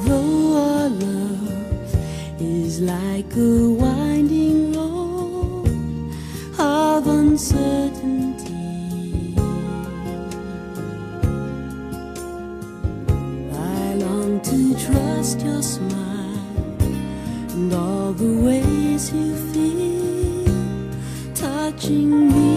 Although our love is like a winding road of uncertainty, I long to trust your smile and all the ways you feel touching me.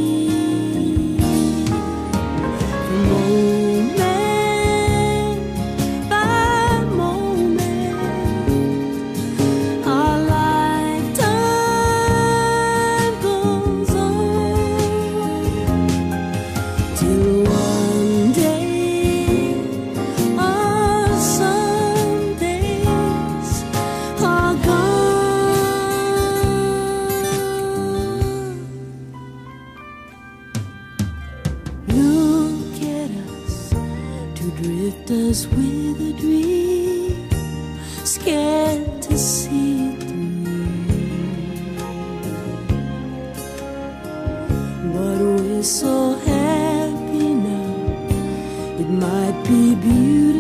Drifters with a dream, scared to see it through. But we're so happy now, it might be beautiful